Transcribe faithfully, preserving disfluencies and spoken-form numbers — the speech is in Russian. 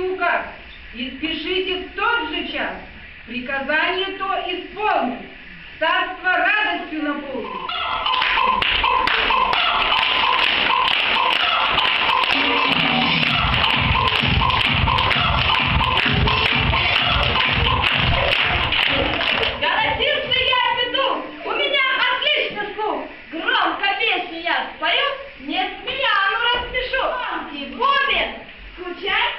указ и спешите в тот же час приказание то исполнить, царство радостью наполнить. Громко песню я спою, не с пьяну распишу. И бубен, скучай.